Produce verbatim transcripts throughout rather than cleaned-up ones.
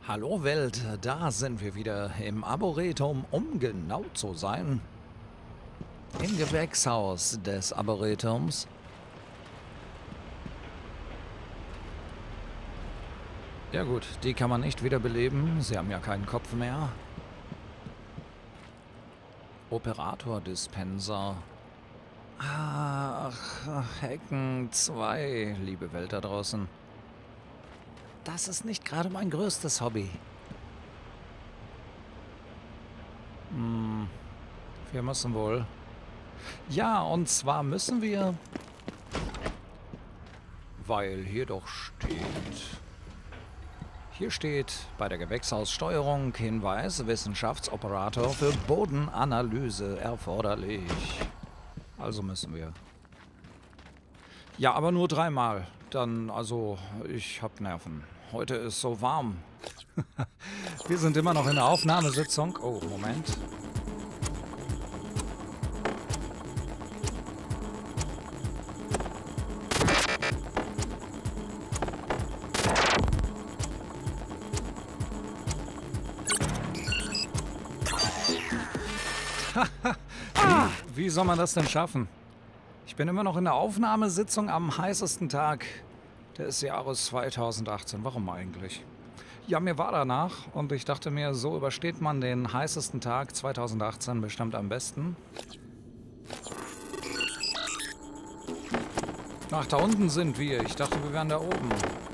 Hallo Welt, da sind wir wieder im Arboretum, um genau zu sein. Im Gewächshaus des Arboretums. Ja gut, die kann man nicht wiederbeleben, sie haben ja keinen Kopf mehr. Operator-Dispenser. Ach, Hacken zwei, liebe Welt da draußen. Das ist nicht gerade mein größtes Hobby. Hm, wir müssen wohl. Ja, und zwar müssen wir, weil hier doch steht... Hier steht bei der Gewächshaussteuerung Hinweis, Wissenschaftsoperator für Bodenanalyse erforderlich. Also müssen wir. Ja, aber nur dreimal. Dann, also, ich hab Nerven. Heute ist so warm. Wir sind immer noch in der Aufnahmesitzung. Oh, Moment. Wie soll man das denn schaffen? Ich bin immer noch in der Aufnahmesitzung am heißesten Tag des Jahres zweitausendachtzehn. Warum eigentlich? Ja, mir war danach und ich dachte mir, so übersteht man den heißesten Tag zweitausendachtzehn bestimmt am besten. Ach, da unten sind wir. Ich dachte, wir wären da oben.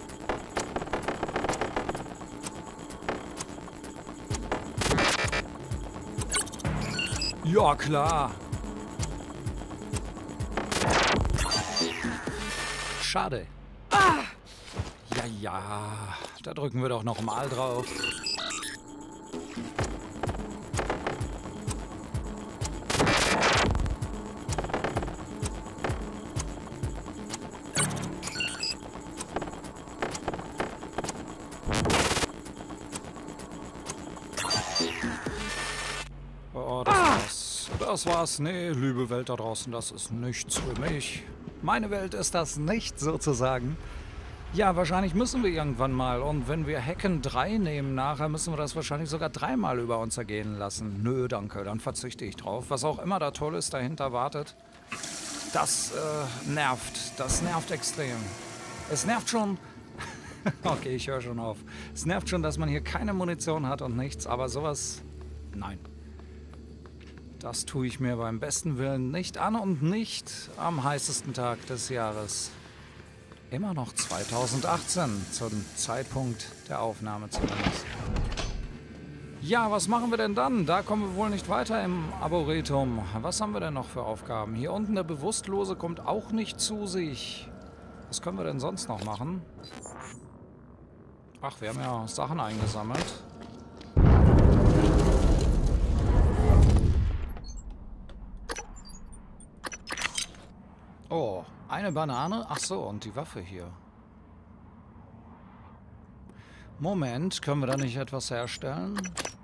Ja, klar. Schade. Ah! Ja, ja. Da drücken wir doch noch mal drauf. Oh, das war's. Das war's. Nee, liebe Welt da draußen, das ist nichts für mich. Meine Welt ist das nicht, sozusagen. Ja, wahrscheinlich müssen wir irgendwann mal. Und wenn wir Hacken drei nehmen nachher, müssen wir das wahrscheinlich sogar dreimal über uns ergehen lassen. Nö, danke, dann verzichte ich drauf. Was auch immer da Tolles dahinter wartet, das äh, nervt. Das nervt extrem. Es nervt schon... Okay, ich höre schon auf. Es nervt schon, dass man hier keine Munition hat und nichts, aber sowas... Nein. Das tue ich mir beim besten Willen nicht an und nicht am heißesten Tag des Jahres. Immer noch zweitausendachtzehn, zum Zeitpunkt der Aufnahme zumindest. Ja, was machen wir denn dann? Da kommen wir wohl nicht weiter im Arboretum. Was haben wir denn noch für Aufgaben? Hier unten der Bewusstlose kommt auch nicht zu sich. Was können wir denn sonst noch machen? Ach, wir haben ja Sachen eingesammelt. Oh, eine Banane? Ach so, und die Waffe hier. Moment, können wir da nicht etwas herstellen?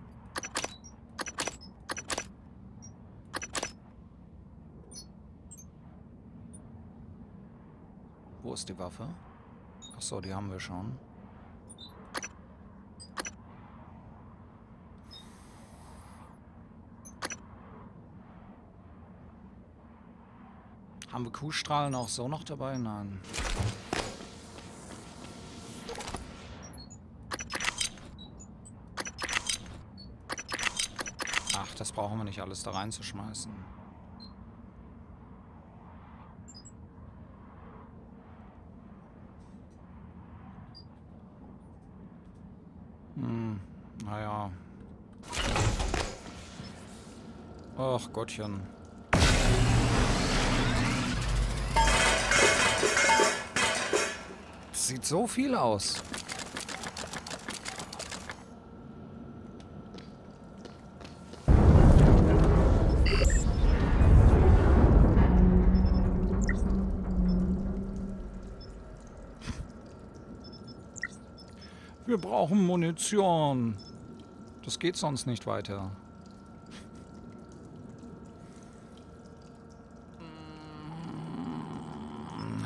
Wo ist die Waffe? Ach so, die haben wir schon. Haben wir Kuhstrahlen auch so noch dabei? Nein. Ach, das brauchen wir nicht alles da reinzuschmeißen. Hm, naja. Ach Gottchen. Sieht so viel aus. Wir brauchen Munition. Das geht sonst nicht weiter.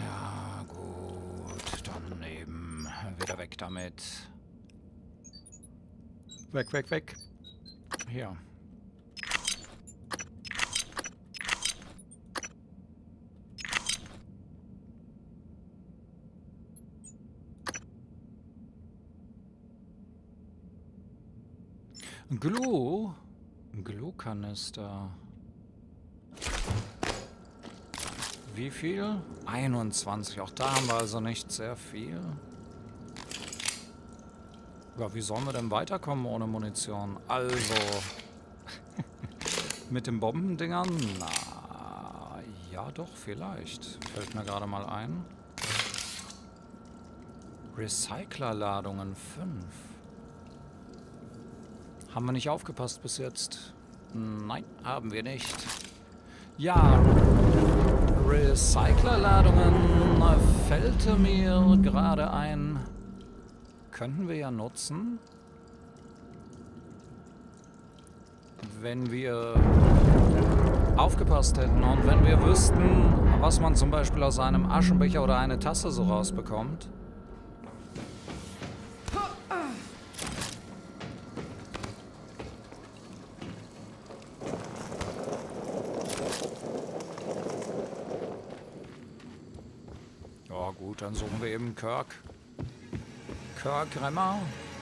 Wieder weg damit. Weg, weg, weg. Hier. Glue? Glue-Kanister. Wie viel? einundzwanzig. Auch da haben wir also nicht sehr viel. Ja, wie sollen wir denn weiterkommen ohne Munition? Also, mit den Bombendingern? Na, ja doch, vielleicht. Fällt mir gerade mal ein. Recyclerladungen fünf. Haben wir nicht aufgepasst bis jetzt? Nein, haben wir nicht. Ja, Recyclerladungen fällt mir gerade ein. Könnten wir ja nutzen, wenn wir aufgepasst hätten und wenn wir wüssten, was man zum Beispiel aus einem Aschenbecher oder eine Tasse so rausbekommt. Ja gut, dann suchen wir eben Kirk. Kirk Remmer.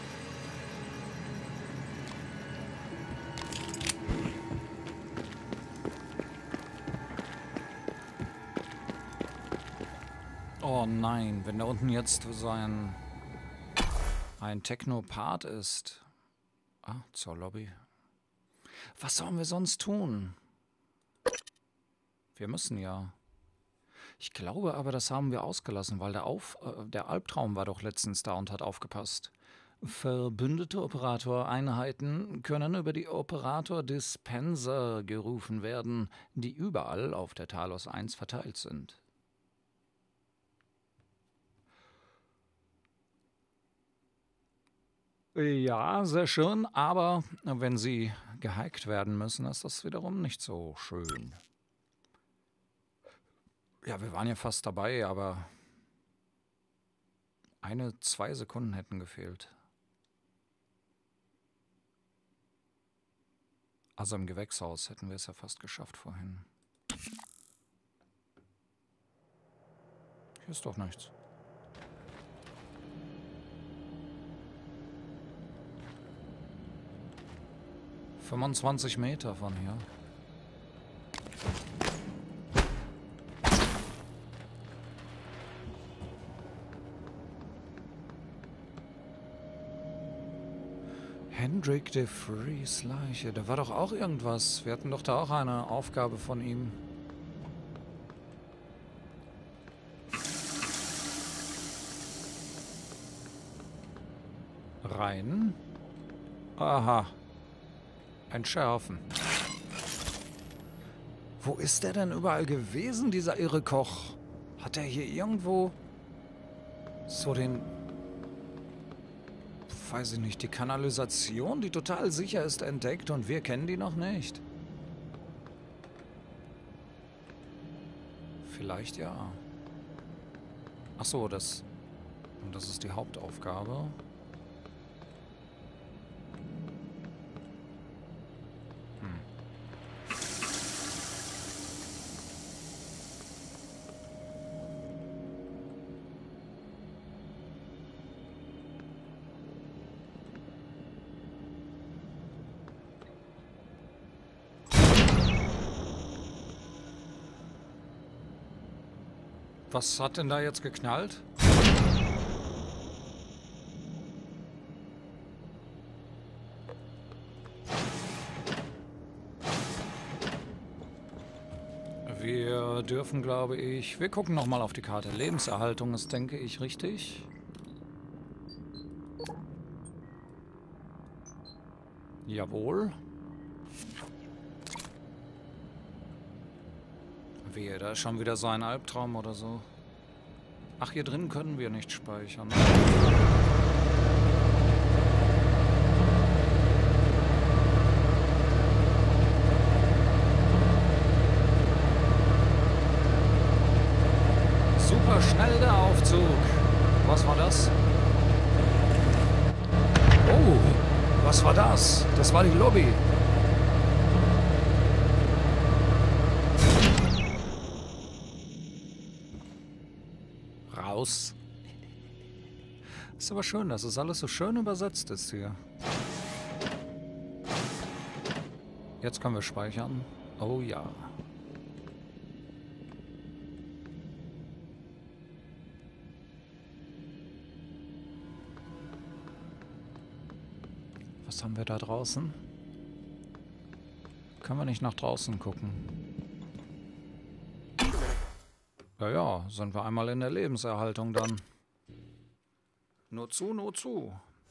Oh nein, wenn da unten jetzt so ein, ein Technopath ist. Ah, zur Lobby. Was sollen wir sonst tun? Wir müssen ja. Ich glaube aber, das haben wir ausgelassen, weil der, Auf, äh, der Albtraum war doch letztens da und hat aufgepasst. Verbündete Operatoreinheiten können über die Operator-Dispenser gerufen werden, die überall auf der Talos eins verteilt sind. Ja, sehr schön, aber wenn sie gehackt werden müssen, ist das wiederum nicht so schön. Ja, wir waren ja fast dabei, aber eine, zwei Sekunden hätten gefehlt. Also im Gewächshaus hätten wir es ja fast geschafft vorhin. Hier ist doch nichts. fünfundzwanzig Meter von hier. Hendrik de Vries Leiche. Da war doch auch irgendwas. Wir hatten doch da auch eine Aufgabe von ihm. Rein. Aha. Entschärfen. Wo ist der denn überall gewesen, dieser irre Koch? Hat er hier irgendwo so den... weiß ich nicht, die Kanalisation, die total sicher ist, entdeckt und wir kennen die noch nicht? Vielleicht ja. Ach so, das... das ist die Hauptaufgabe. Was hat denn da jetzt geknallt? Wir dürfen, glaube ich... Wir gucken nochmal auf die Karte. Lebenserhaltung ist, denke ich, richtig. Jawohl. Wehe, da ist schon wieder so ein Albtraum oder so. Ach, hier drin können wir nicht speichern. Super schnell der Aufzug. Was war das? Oh, was Was war das? Das war die Lobby. Raus. Ist aber schön, dass es alles so schön übersetzt ist hier. Jetzt können wir speichern. Oh ja. Was haben wir da draußen? Können wir nicht nach draußen gucken? Ja, ja, sind wir einmal in der Lebenserhaltung dann. Nur zu, nur zu.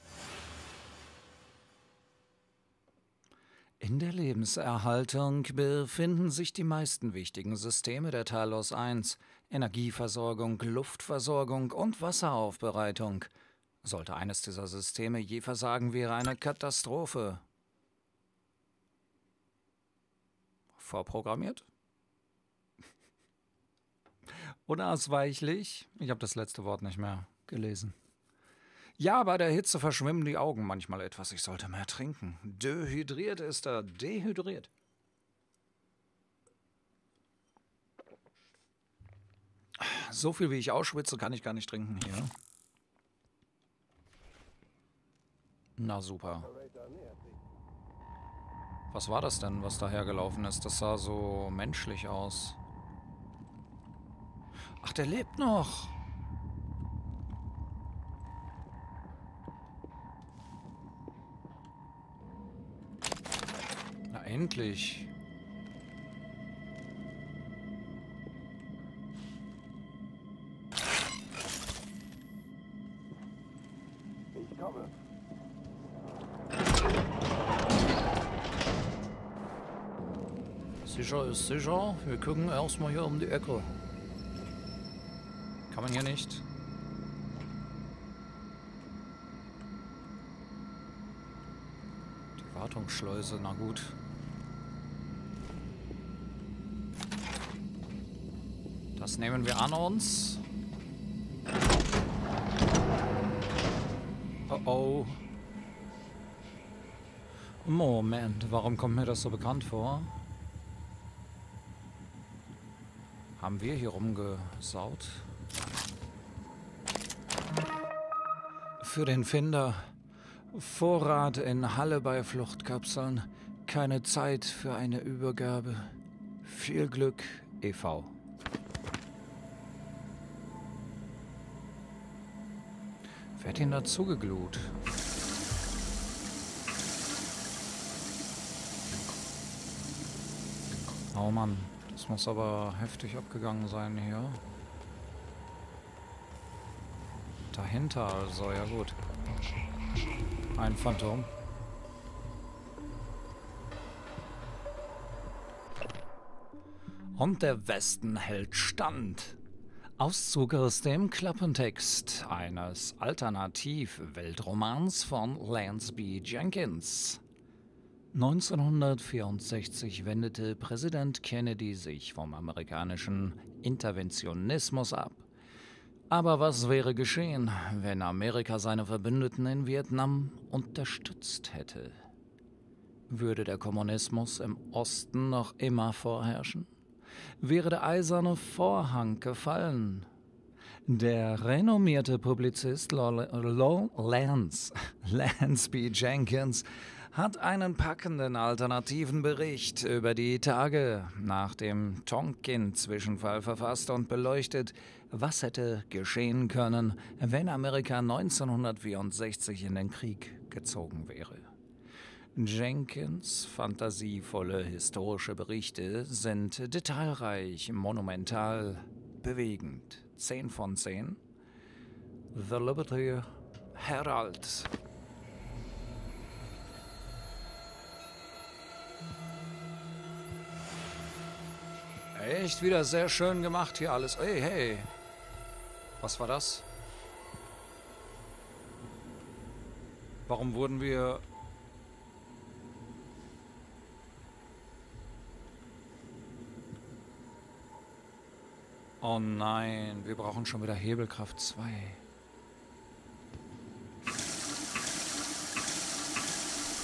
In der Lebenserhaltung befinden sich die meisten wichtigen Systeme der Talos eins. Energieversorgung, Luftversorgung und Wasseraufbereitung. Sollte eines dieser Systeme je versagen, wäre eine Katastrophe. Vorprogrammiert? Unausweichlich? Ich habe das letzte Wort nicht mehr gelesen. Ja, bei der Hitze verschwimmen die Augen manchmal etwas. Ich sollte mehr trinken. Dehydriert ist er. Dehydriert. So viel wie ich ausschwitze, kann ich gar nicht trinken hier. Na super. Was war das denn, was dahergelaufen ist? Das sah so menschlich aus. Ach, der lebt noch. Na, endlich. Ich komme. Sicher ist sicher. Wir gucken erstmal hier um die Ecke. Kann man hier nicht? Die Wartungsschleuse, na gut. Das nehmen wir an uns. Oh oh. Moment, warum kommt mir das so bekannt vor? Haben wir hier rumgesaut? Für den Finder. Vorrat in Halle bei Fluchtkapseln. Keine Zeit für eine Übergabe. Viel Glück, e V Wer hat ihn dazu geglut? Oh Mann, das muss aber heftig abgegangen sein hier. Dahinter also, ja gut. Ein Phantom. Und der Westen hält stand. Auszug aus dem Klappentext eines Alternativ-Weltromans von Lance B. Jenkins. neunzehnhundertvierundsechzig wendete Präsident Kennedy sich vom amerikanischen Interventionismus ab. Aber was wäre geschehen, wenn Amerika seine Verbündeten in Vietnam unterstützt hätte? Würde der Kommunismus im Osten noch immer vorherrschen? Wäre der eiserne Vorhang gefallen? Der renommierte Publizist Lance, Lance B. Jenkins hat einen packenden alternativen Bericht über die Tage nach dem Tonkin-Zwischenfall verfasst und beleuchtet, was hätte geschehen können, wenn Amerika neunzehnhundertvierundsechzig in den Krieg gezogen wäre. Jenkins' fantasievolle historische Berichte sind detailreich, monumental, bewegend. zehn von zehn. The Liberty Herald. Echt wieder sehr schön gemacht hier alles. Hey, hey. Was war das? Warum wurden wir... Oh nein, wir brauchen schon wieder Hebelkraft zwei.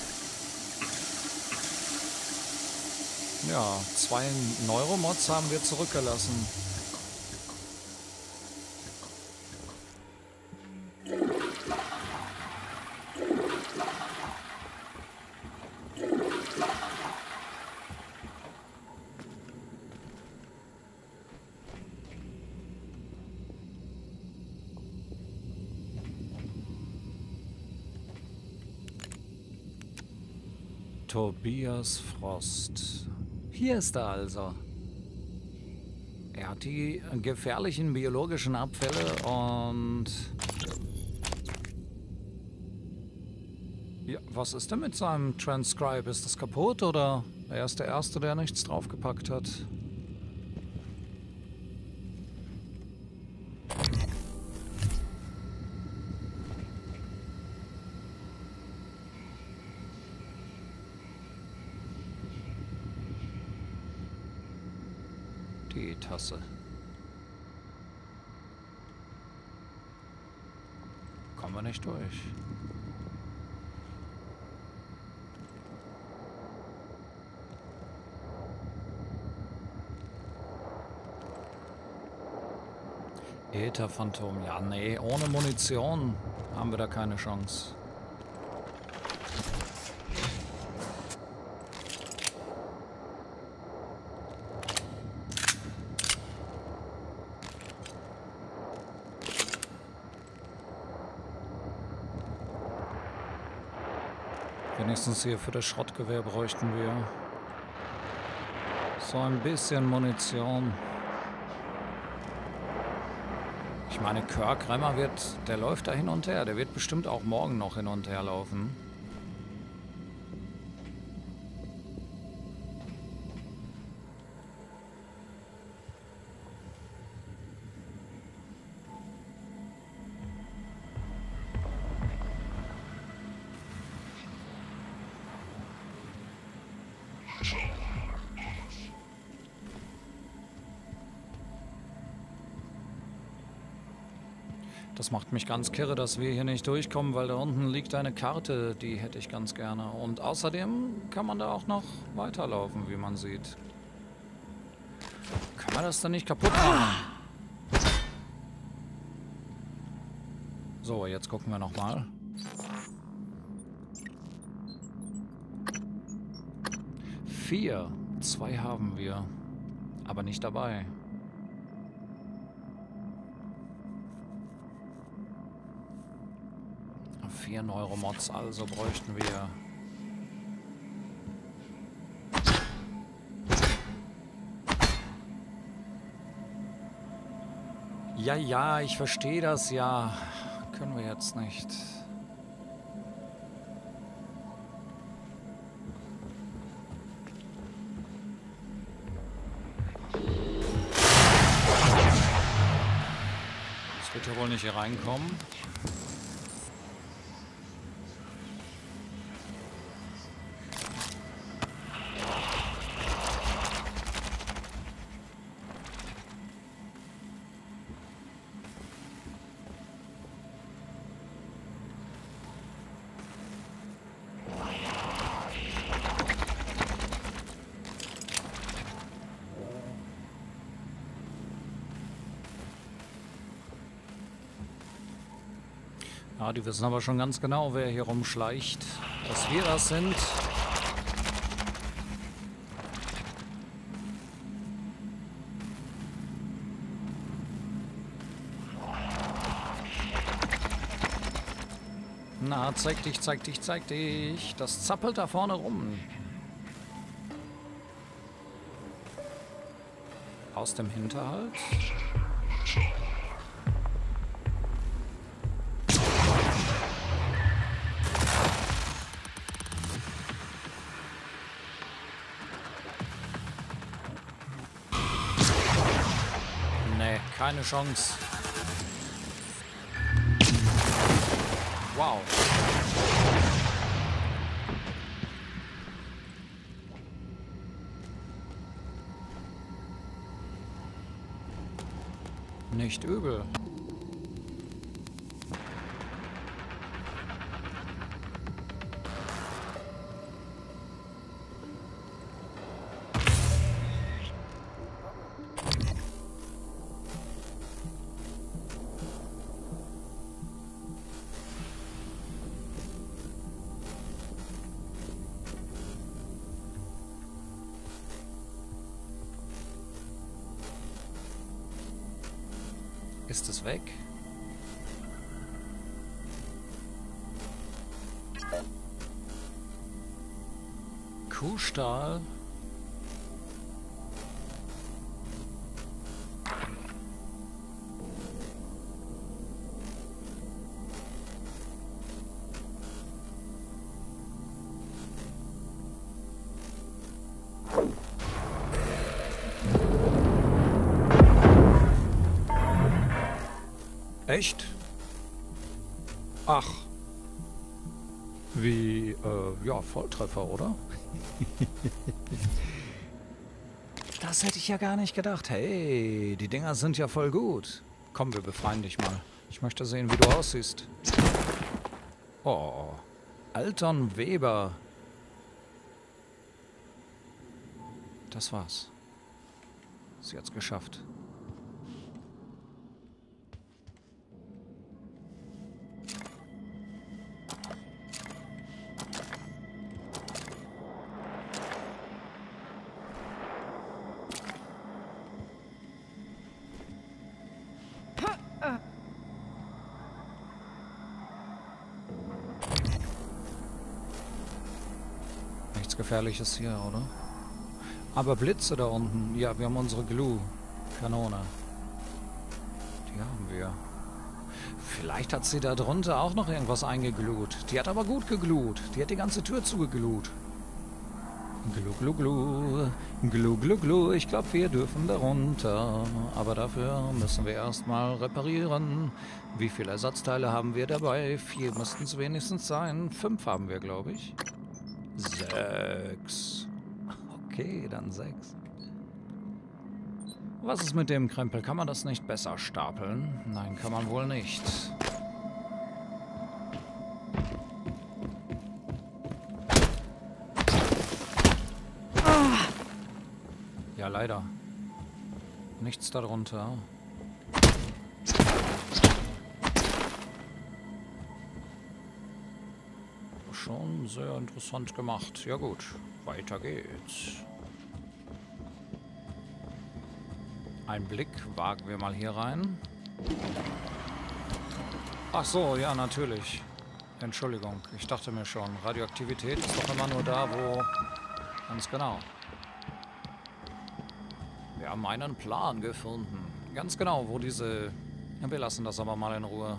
Ja, zwei Neuromods haben wir zurückgelassen. Tobias Frost. Hier ist er also. Er hat die gefährlichen biologischen Abfälle und... Ja, was ist denn mit seinem Transcribe? Ist das kaputt oder er ist der Erste, der nichts draufgepackt hat? Die Tasse. Kommen wir nicht durch. Ätherphantom. Ja, nee, ohne Munition haben wir da keine Chance. Wenigstens hier für das Schrottgewehr bräuchten wir so ein bisschen Munition. Ich meine, Kirk Remmer wird, der läuft da hin und her. Der wird bestimmt auch morgen noch hin und her laufen. Das macht mich ganz kirre, dass wir hier nicht durchkommen, weil da unten liegt eine Karte, die hätte ich ganz gerne. Und außerdem kann man da auch noch weiterlaufen, wie man sieht. Kann man das dann nicht kaputt machen? So, jetzt gucken wir nochmal. Vier. Zwei haben wir, aber nicht dabei. Vier Neuromods, also bräuchten wir. Ja, ja, ich verstehe das ja. Können wir jetzt nicht. Das wird ja wohl nicht hier reinkommen. Ja, die wissen aber schon ganz genau, wer hier rumschleicht. Dass wir das sind. Na, zeig dich, zeig dich, zeig dich. Das zappelt da vorne rum. Aus dem Hinterhalt. Keine Chance. Wow. Nicht übel. Ist es weg? Kuhstall. Echt? Ach. Wie, äh, ja, Volltreffer, oder? Das hätte ich ja gar nicht gedacht. Hey, die Dinger sind ja voll gut. Komm, wir befreien dich mal. Ich möchte sehen, wie du aussiehst. Oh, Alton Weber. Das war's. Sie hat's geschafft. Nichts Gefährliches hier, oder? Aber Blitze da unten. Ja, wir haben unsere Glue-Kanone. Die haben wir. Vielleicht hat sie da drunter auch noch irgendwas eingeglut. Die hat aber gut geglut. Die hat die ganze Tür zugeglut. Glu, glu, glu. Glu, glu, glu. Ich glaube, wir dürfen da runter. Aber dafür müssen wir erstmal reparieren. Wie viele Ersatzteile haben wir dabei? Vier müssten es wenigstens sein. Fünf haben wir, glaube ich. Sechs. Okay, dann sechs. Was ist mit dem Krempel? Kann man das nicht besser stapeln? Nein, kann man wohl nicht. Ja, leider. Nichts darunter. Schon sehr interessant gemacht. Ja gut, weiter geht's. Ein Blick wagen wir mal hier rein. Ach so, ja, natürlich. Entschuldigung, ich dachte mir schon, Radioaktivität ist doch immer nur da, wo... Ganz genau. Wir haben einen Plan gefunden. Ganz genau, wo diese... Ja, wir lassen das aber mal in Ruhe.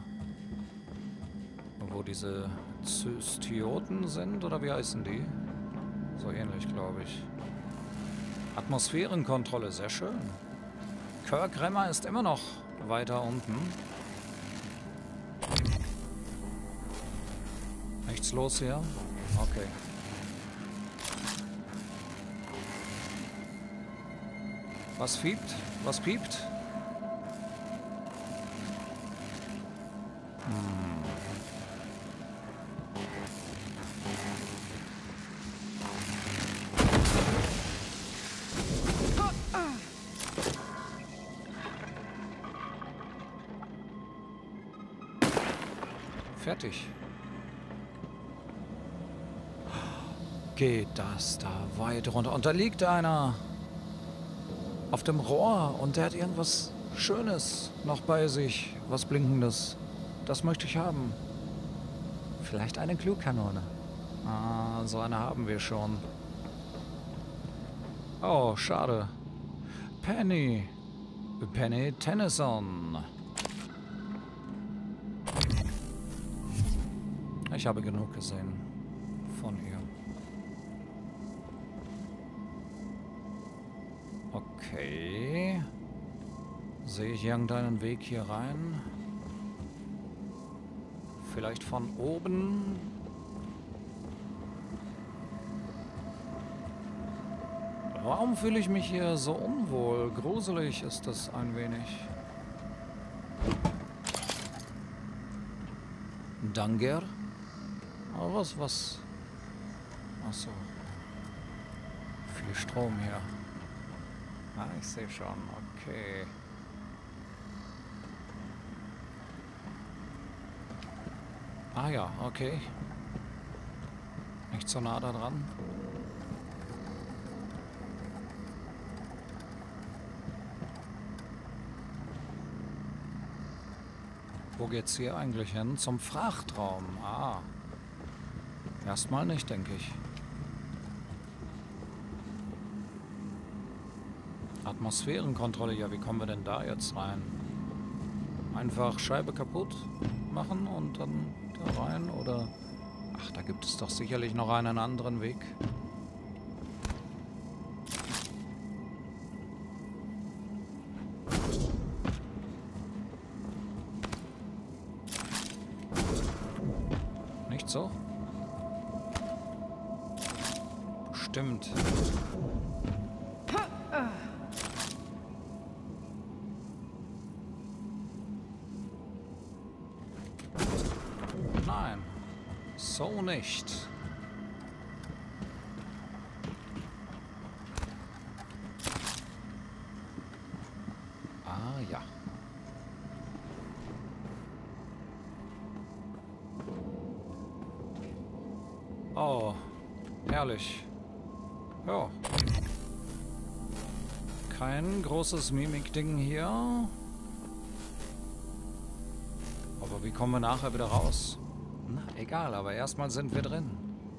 Wo diese Zystioten sind, oder wie heißen die? So ähnlich, glaube ich. Atmosphärenkontrolle, sehr schön. Kirk Remmer ist immer noch weiter unten. Nichts los hier? Okay. Was piept? Was piept? Hm. Fertig. Geht das da weit runter? Und da liegt einer auf dem Rohr und der hat irgendwas Schönes noch bei sich. Was Blinkendes. Das möchte ich haben. Vielleicht eine Glue-Kanone. Ah, so eine haben wir schon. Oh, schade. Penny. Penny Tennyson. Ich habe genug gesehen von ihr. Okay. Sehe ich irgendeinen Weg hier rein? Vielleicht von oben? Warum fühle ich mich hier so unwohl? Gruselig ist das ein wenig. Danger? Oh, was, was? Achso. Viel Strom hier. Ah, ich sehe schon. Okay. Ah ja, okay. Nicht so nah da dran. Wo geht's hier eigentlich hin? Zum Frachtraum. Ah. Erstmal nicht, denke ich. Atmosphärenkontrolle. Ja, wie kommen wir denn da jetzt rein? Einfach Scheibe kaputt machen und dann da rein? Oder... Ach, da gibt es doch sicherlich noch einen anderen Weg. Nicht so? Bestimmt. Nein. So nicht. Ah ja. Oh, herrlich. Ja. Kein großes Mimik-Ding hier. Aber wie kommen wir nachher wieder raus? Na, egal, aber erstmal sind wir drin.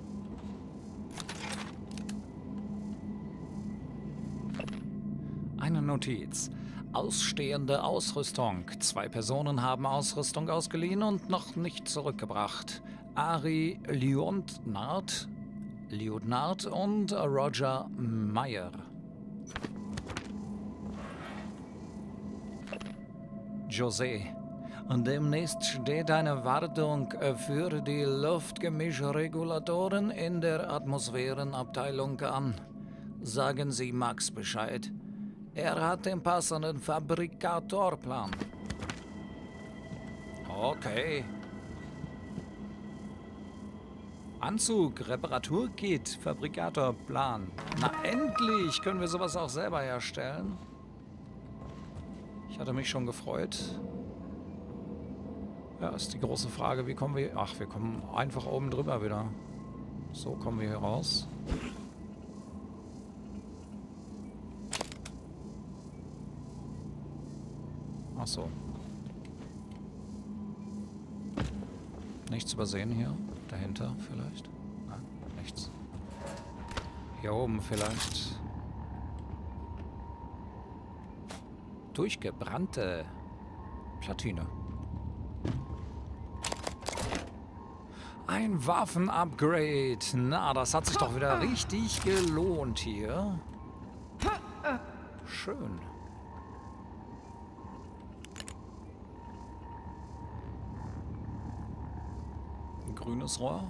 Eine Notiz. Ausstehende Ausrüstung. Zwei Personen haben Ausrüstung ausgeliehen und noch nicht zurückgebracht. Ari Liutnard, Liutnard und Roger Meyer. José. Und demnächst steht eine Wartung für die Luftgemischregulatoren in der Atmosphärenabteilung an. Sagen Sie Max Bescheid. Er hat den passenden Fabrikatorplan. Okay. Anzug, Reparaturkit, Fabrikatorplan. Na endlich können wir sowas auch selber herstellen. Ich hatte mich schon gefreut. Ja, ist die große Frage, wie kommen wir... Ach, wir kommen einfach oben drüber wieder. So kommen wir hier raus. Ach so. Nichts übersehen hier? Dahinter vielleicht? Nein, nichts. Hier oben vielleicht. Durchgebrannte Platine. Ein Waffenupgrade. Na, das hat sich doch wieder richtig gelohnt hier. Schön. Ein grünes Rohr.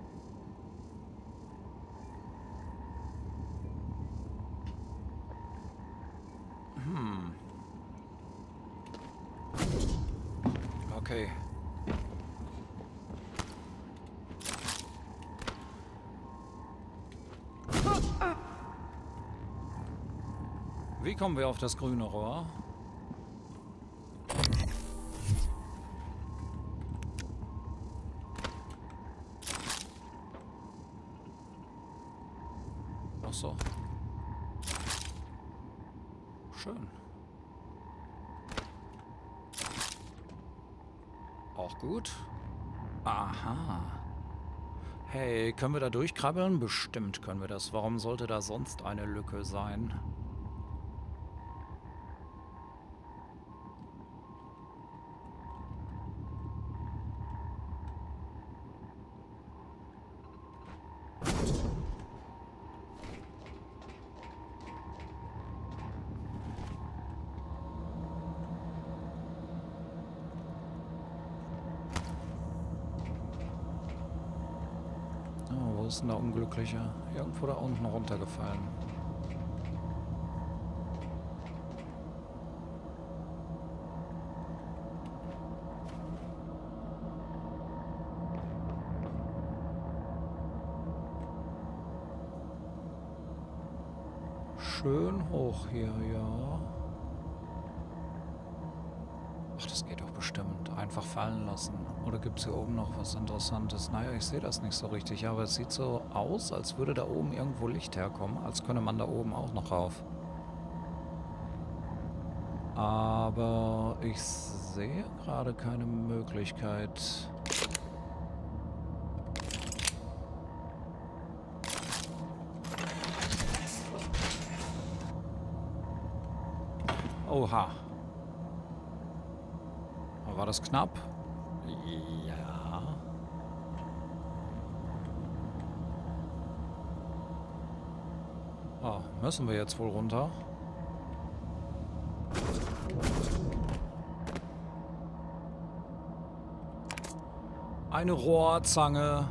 Hm. Okay. Wie kommen wir auf das grüne Rohr? Ach so. Schön. Auch gut. Aha. Hey, können wir da durchkrabbeln? Bestimmt können wir das. Warum sollte da sonst eine Lücke sein? Wo ist denn der Unglückliche? Irgendwo da unten runtergefallen. Schön hoch hier, ja. Ach, das geht doch bestimmt. Einfach fallen lassen. Oder gibt es hier oben noch was Interessantes? Naja, ich sehe das nicht so richtig, aber es sieht so aus, als würde da oben irgendwo Licht herkommen, als könne man da oben auch noch rauf. Aber ich sehe gerade keine Möglichkeit. Oha. War das knapp? Ja. Oh, müssen wir jetzt wohl runter? Eine Rohrzange.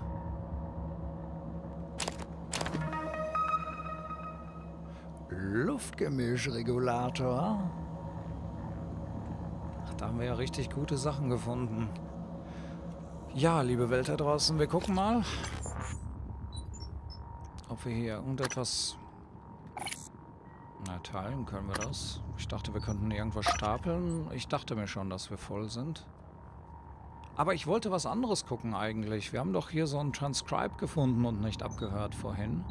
Luftgemischregulator. Ach, da haben wir ja richtig gute Sachen gefunden. Ja, liebe Welt da draußen, wir gucken mal, ob wir hier irgendetwas... Na, teilen können wir das. Ich dachte, wir könnten irgendwas stapeln. Ich dachte mir schon, dass wir voll sind. Aber ich wollte was anderes gucken eigentlich. Wir haben doch hier so ein Transcribe gefunden und nicht abgehört vorhin.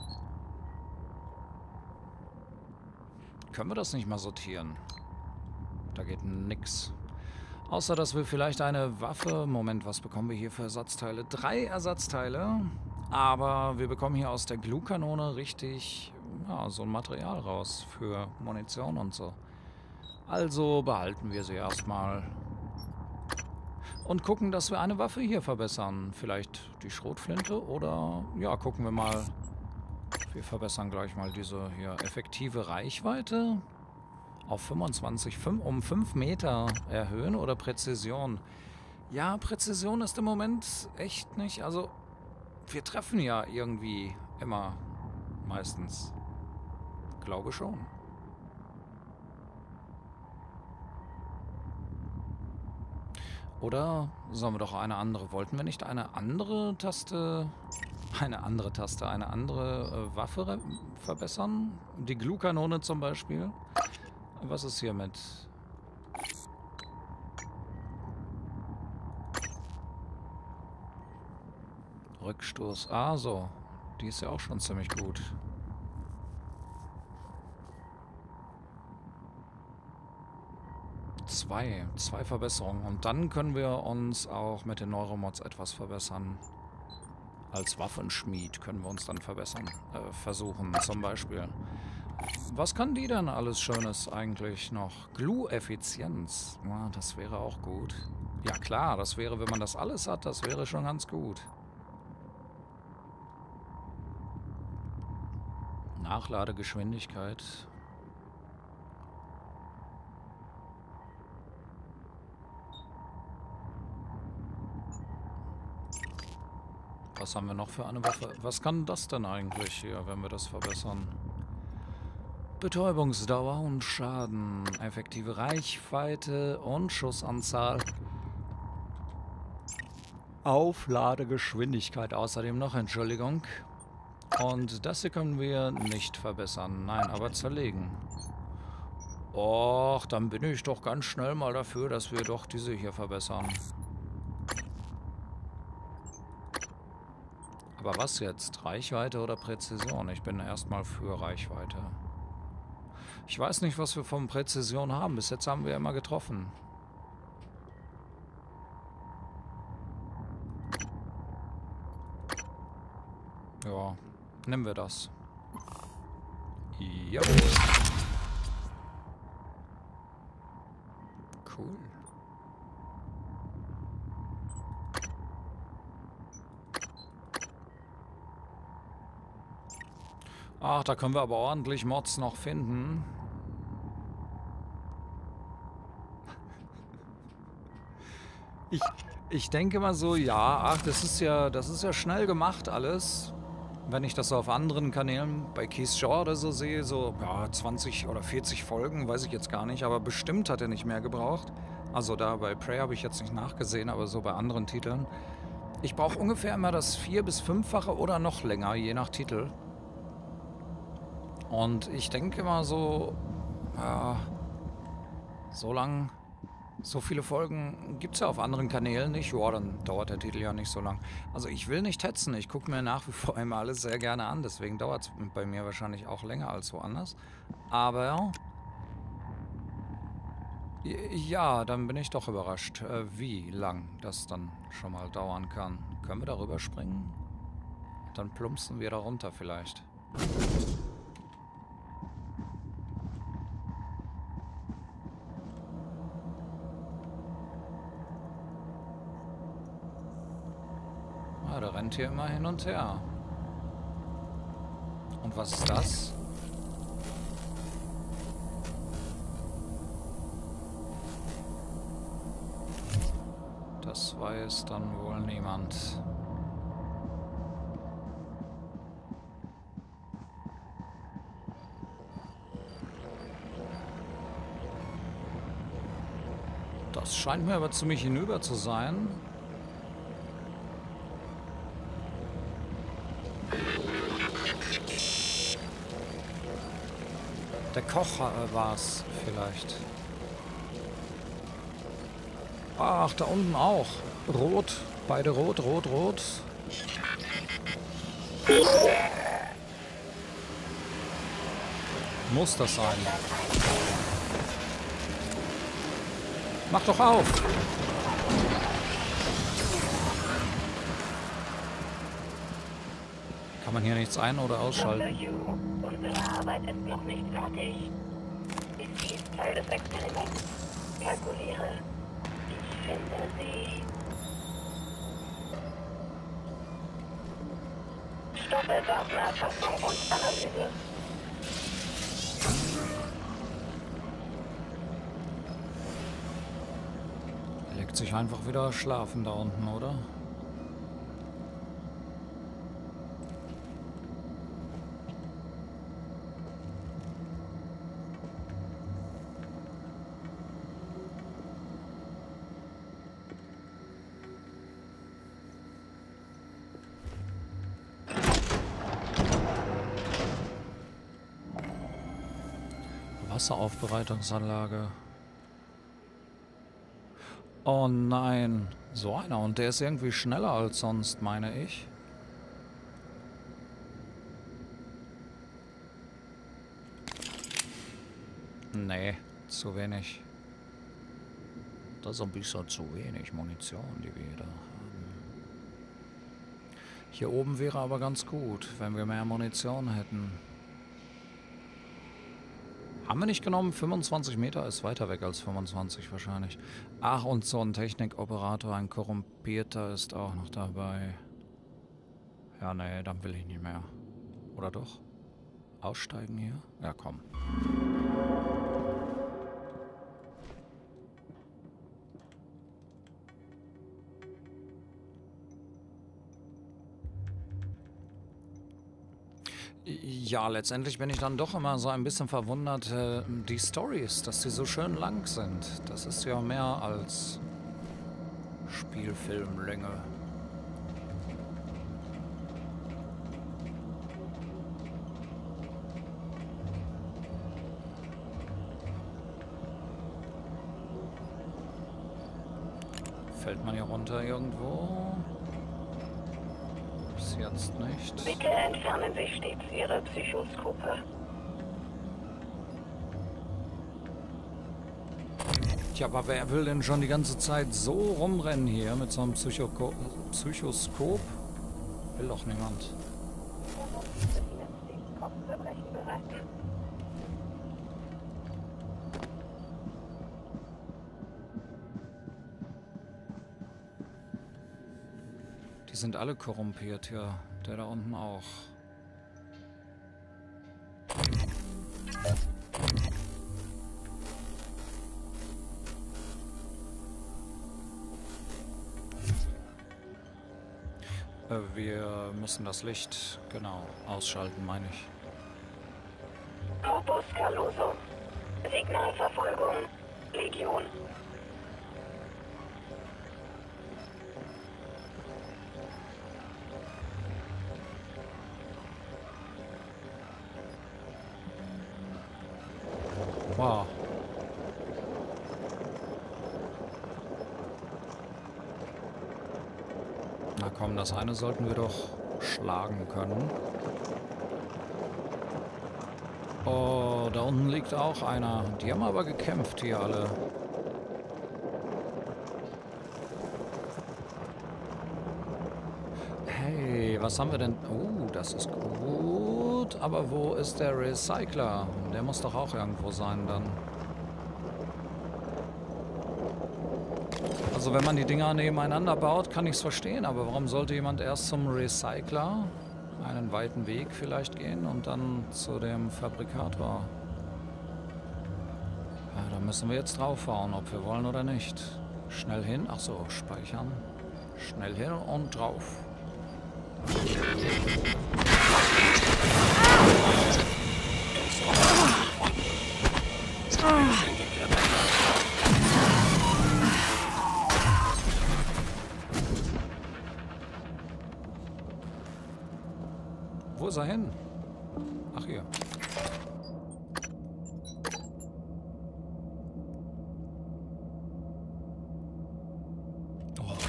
Können wir das nicht mal sortieren? Da geht nix. Außer, dass wir vielleicht eine Waffe... Moment, was bekommen wir hier für Ersatzteile? Drei Ersatzteile. Aber wir bekommen hier aus der Glue-Kanone richtig... Ja, so ein Material raus für Munition und so. Also behalten wir sie erstmal. Und gucken, dass wir eine Waffe hier verbessern. Vielleicht die Schrotflinte oder... Ja, gucken wir mal. Wir verbessern gleich mal diese hier effektive Reichweite auf fünfundzwanzig, um fünf Meter erhöhen oder Präzision. Ja, Präzision ist im Moment echt nicht... Also, wir treffen ja irgendwie immer meistens. Glaube schon. Oder sollen wir doch eine andere? Wollten wir nicht eine andere Taste, eine andere Taste, eine andere äh, Waffe verbessern? Die Glue-Kanone zum Beispiel. Was ist hier mit? Rückstoß. Ah, so. Die ist ja auch schon ziemlich gut. Zwei. Zwei Verbesserungen. Und dann können wir uns auch mit den Neuromods etwas verbessern. Als Waffenschmied können wir uns dann verbessern. Äh, versuchen zum Beispiel. Was kann die denn alles Schönes eigentlich noch? Glue-Effizienz. Ja, das wäre auch gut. Ja klar, das wäre, wenn man das alles hat, das wäre schon ganz gut. Nachladegeschwindigkeit. Was haben wir noch für eine Waffe? Was kann das denn eigentlich hier, wenn wir das verbessern? Betäubungsdauer und Schaden. Effektive Reichweite und Schussanzahl. Aufladegeschwindigkeit außerdem noch, Entschuldigung. Und das hier können wir nicht verbessern. Nein, aber zerlegen. Och, dann bin ich doch ganz schnell mal dafür, dass wir doch diese hier verbessern. Aber was jetzt? Reichweite oder Präzision? Ich bin erstmal für Reichweite. Ich weiß nicht, was wir von Präzision haben. Bis jetzt haben wir immer getroffen. Ja, nehmen wir das. Jawohl. Cool. Ach, da können wir aber ordentlich Mods noch finden. Ich, ich denke mal so, ja, ach, das ist ja, das ist ja schnell gemacht alles. Wenn ich das so auf anderen Kanälen bei Keith Shaw oder so sehe, so ja, zwanzig oder vierzig Folgen, weiß ich jetzt gar nicht, aber bestimmt hat er nicht mehr gebraucht. Also da bei Prey habe ich jetzt nicht nachgesehen, aber so bei anderen Titeln. Ich brauche ungefähr immer das vier- bis fünffache oder noch länger, je nach Titel. Und ich denke mal so, ja, so lang, so viele Folgen gibt es ja auf anderen Kanälen nicht. Ja, dann dauert der Titel ja nicht so lang. Also ich will nicht hetzen, ich gucke mir nach wie vor immer alles sehr gerne an. Deswegen dauert es bei mir wahrscheinlich auch länger als woanders. Aber ja, Ja, dann bin ich doch überrascht, äh, wie lang das dann schon mal dauern kann. Können wir darüber springen? Dann plumpsen wir da runter vielleicht. Ah, der rennt hier immer hin und her. Und was ist das? Das weiß dann wohl niemand. Das scheint mir aber ziemlich hinüber zu sein. Der Koch äh, war es vielleicht. Ach, da unten auch. Rot. Beide rot, rot, rot. Muss das sein? Mach doch auf! Kann man hier nichts ein- oder ausschalten? Unsere Arbeit ist noch nicht fertig. Ist dies Teil des Experiments? Kalkuliere. Ich finde sie. Stoppe Datenerfassung und Analyse. Legt sich einfach wieder schlafen da unten, oder? Wasseraufbereitungsanlage. Oh nein, so einer. Und der ist irgendwie schneller als sonst, meine ich. Nee, zu wenig. Das ist ein bisschen zu wenig Munition, die wir da haben. Hier oben wäre aber ganz gut, wenn wir mehr Munition hätten. Haben wir nicht genommen? fünfundzwanzig Meter ist weiter weg als fünfundzwanzig wahrscheinlich. Ach, und so ein Technikoperator, ein Korrumpierter ist auch noch dabei. Ja, nee, dann will ich nicht mehr. Oder doch? Aussteigen hier? Ja, komm. Ja, letztendlich bin ich dann doch immer so ein bisschen verwundert, äh, die Storys, dass die so schön lang sind. Das ist ja mehr als Spielfilmlänge. Fällt man hier runter irgendwo? Bis jetzt nicht. Bitte entfernen Sie stets Ihre Psychoskope. Tja, aber wer will denn schon die ganze Zeit so rumrennen hier mit so einem Psychoko Psychoskop? Will doch niemand. Kopfzerbrechen bereiten. Die sind alle korrumpiert, ja. Der da unten auch. Äh, wir müssen das Licht, genau, ausschalten, meine ich. Corpus Callosum. Signalverfolgung. Legion. Wow. Na komm, das eine sollten wir doch schlagen können. Oh, da unten liegt auch einer. Die haben aber gekämpft hier alle. was haben wir denn? Oh, das ist gut. Aber wo ist der Recycler? Der muss doch auch irgendwo sein dann. Also wenn man die Dinger nebeneinander baut, kann ich es verstehen. Aber warum sollte jemand erst zum Recycler einen weiten Weg vielleicht gehen und dann zu dem Fabrikator? Ja, da müssen wir jetzt draufhauen, ob wir wollen oder nicht. Schnell hin. Ach so, speichern. Schnell hin und drauf. Wo ist er hin? Ach, hier. Oh.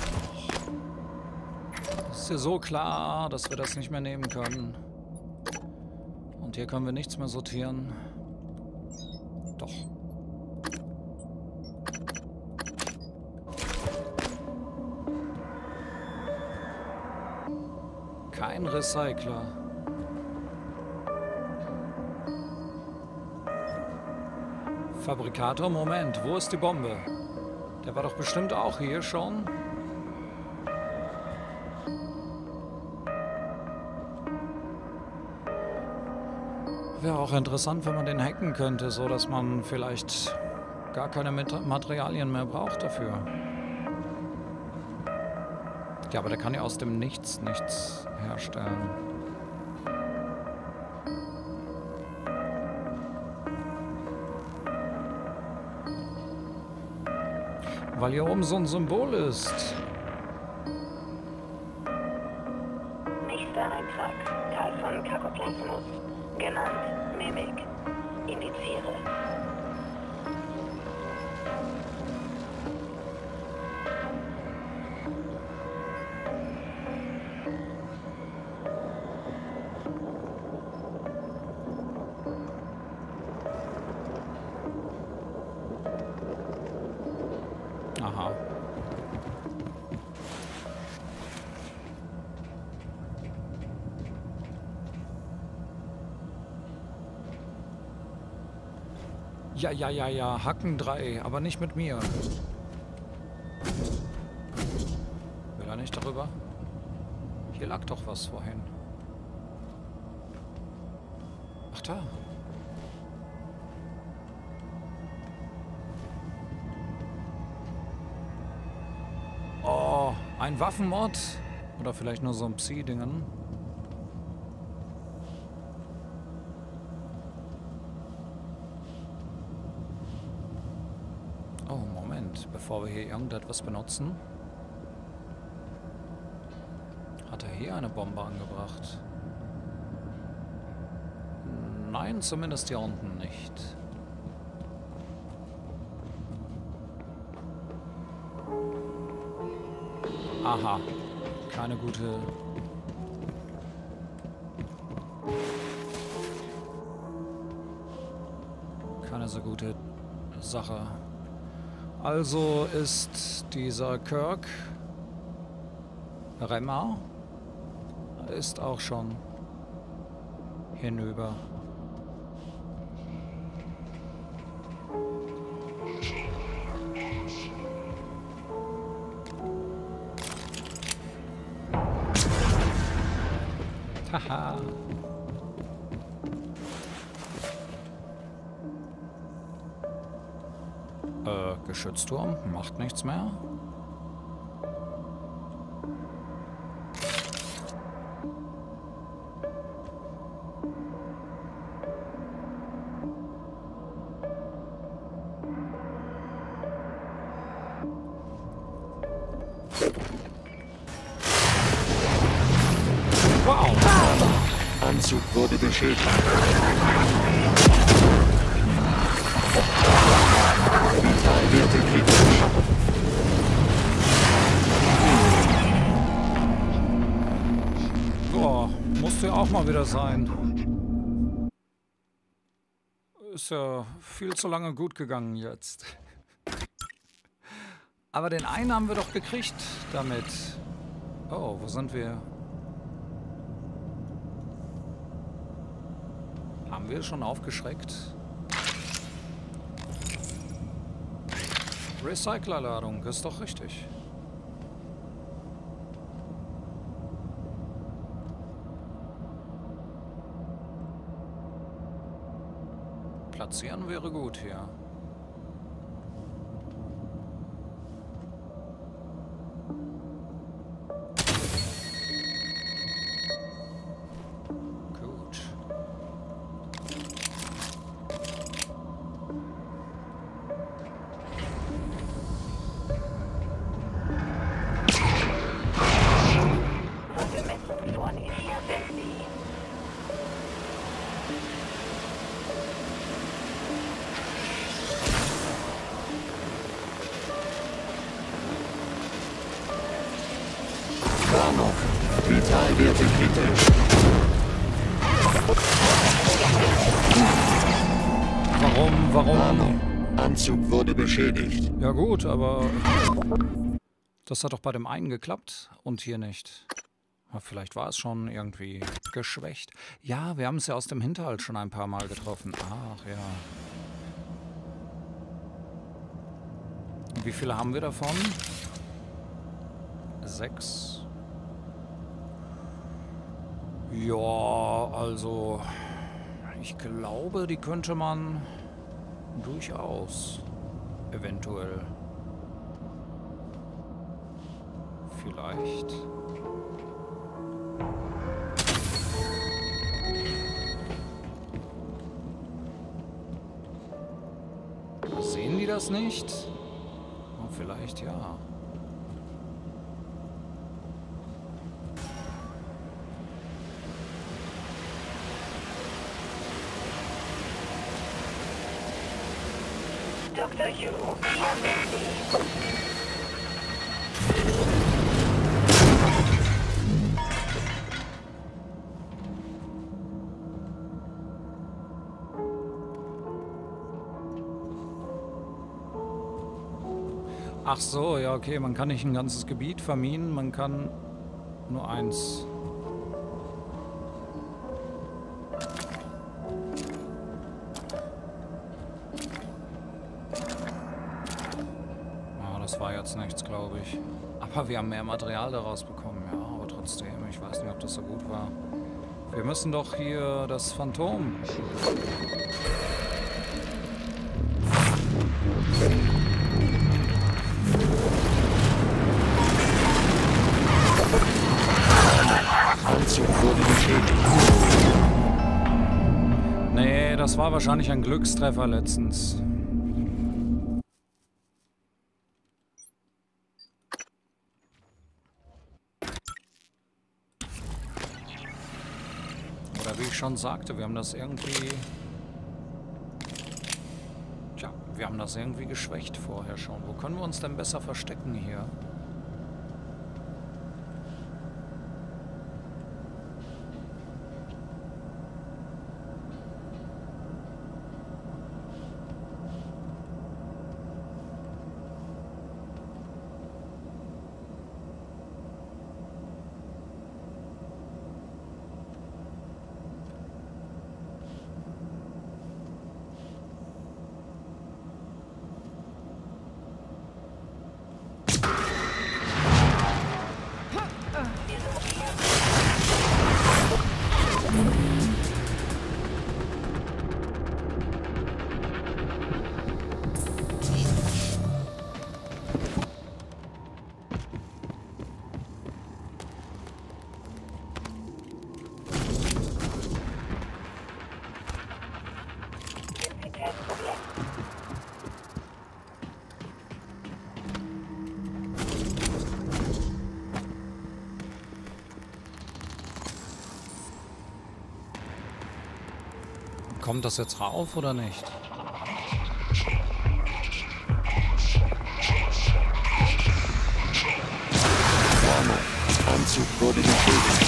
Ist ja so klar, dass wir das nicht mehr nehmen können. Und hier können wir nichts mehr sortieren. Doch. Kein Recycler. Fabrikator, Moment, wo ist die Bombe? Der war doch bestimmt auch hier schon. Wäre auch interessant, wenn man den hacken könnte, so dass man vielleicht gar keine Materialien mehr braucht dafür. Ja, aber der kann ja aus dem Nichts nichts herstellen. Weil hier oben so ein Symbol ist. Nächster Eintrag. Teil von Kakoplasmus. Genannt Mimik. Indiziere. Aha. Ja, ja, ja, ja, Hacken drei, aber nicht mit mir. Will er nicht darüber? Hier lag doch was vorhin. Ach da. Oh, ein Waffenmod? Oder vielleicht nur so ein Psi-Dingen? Oh, Moment. Bevor wir hier irgendetwas benutzen, hat er hier eine Bombe angebracht. Nein, zumindest hier unten nicht. Aha, keine gute... Keine so gute Sache. Also ist dieser Kirk Remmer ist auch schon hinüber. Haha. Äh, Geschützturm macht nichts mehr. Wow! Anzug wurde beschädigt. Vitalwerte kritisch. Boah, musste ja auch mal wieder sein. Ist ja viel zu lange gut gegangen jetzt. Aber den einen haben wir doch gekriegt damit. Oh, wo sind wir? Haben wir schon aufgeschreckt? Recyclerladung, ist doch richtig. Platzieren wäre gut hier. Gut. Vermessung vornehmen. Hier sind Sie. Warnung. Vitalwerte kritisch. Warum, warum? Warnung. Anzug wurde beschädigt. Ja gut, aber das hat doch bei dem einen geklappt und hier nicht. Aber vielleicht war es schon irgendwie geschwächt. Ja, wir haben es ja aus dem Hinterhalt schon ein paar Mal getroffen. Ach ja. Und wie viele haben wir davon? Sechs. Ja, also ich glaube, die könnte man durchaus eventuell vielleicht sehen die das nicht? Oh, vielleicht ja. Doktor Yu, hier sind Sie. Ach so, ja okay, man kann nicht ein ganzes Gebiet verminen, man kann nur eins. Das war jetzt nichts, glaube ich. Aber wir haben mehr Material daraus bekommen, ja, aber trotzdem, ich weiß nicht, ob das so gut war. Wir müssen doch hier das Phantom. Anzug wurde beschädigt. Nee, das war wahrscheinlich ein Glückstreffer letztens. Oder wie ich schon sagte, wir haben das irgendwie... Tja, wir haben das irgendwie geschwächt vorher schon. Wo können wir uns denn besser verstecken hier? Kommt das jetzt rauf oder nicht? Warnung. Anzug wurde beschädigt.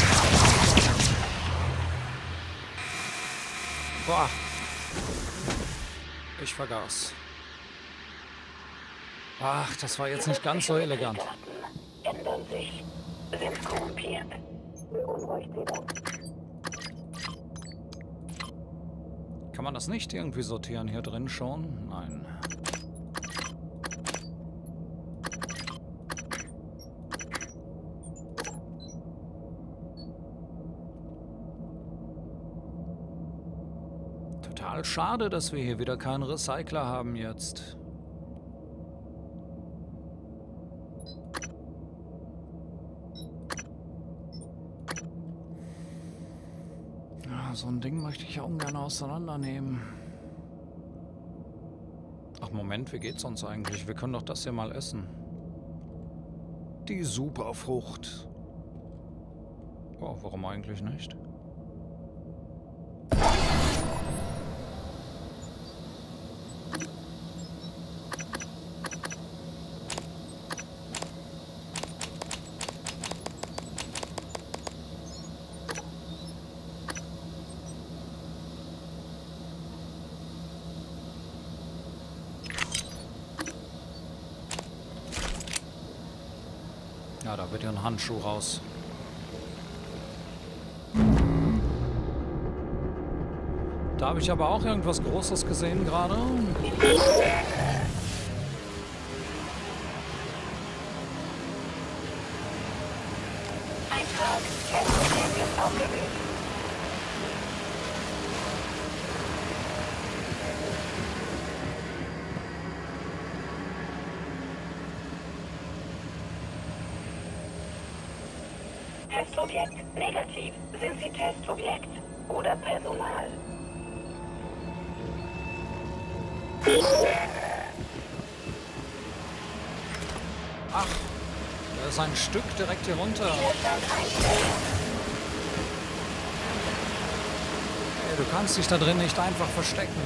Boah. Ich vergaß. Ach, das war jetzt nicht ganz so elegant. Ändern sich, sind korrumpiert. Beunruhigt Sie das? Kann man das nicht irgendwie sortieren hier drin schon? Nein. Total schade, dass wir hier wieder keinen Recycler haben jetzt. So ein Ding möchte ich ja ungern auseinandernehmen. Ach Moment, wie geht's uns eigentlich? Wir können doch das hier mal essen. Die Superfrucht. Oh, warum eigentlich nicht? Ja, da wird ja ein Handschuh raus. Da habe ich aber auch irgendwas Großes gesehen gerade. Eintrag, Testobjekt ist aufgelöst. Testobjekt negativ. Sind Sie Testobjekt oder Personal? Ach, da ist ein Stück direkt hier runter. Hey, du kannst dich da drin nicht einfach verstecken.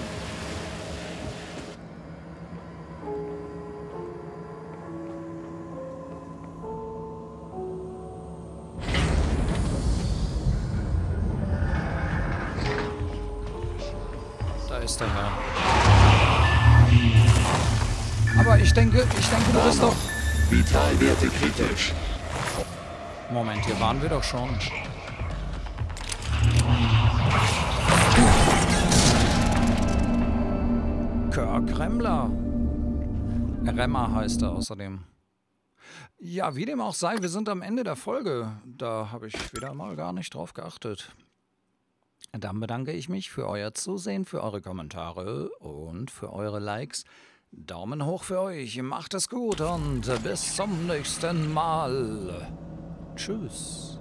Da ist er ja. Aber ich denke, ich denke, du bist doch... Vitalwerte kritisch. Moment, hier waren wir doch schon. Kirk Remmler. Remmer heißt er außerdem. Ja, wie dem auch sei, wir sind am Ende der Folge. Da habe ich wieder mal gar nicht drauf geachtet. Dann bedanke ich mich für euer Zusehen, für eure Kommentare und für eure Likes. Daumen hoch für euch, macht es gut und bis zum nächsten Mal. Tschüss.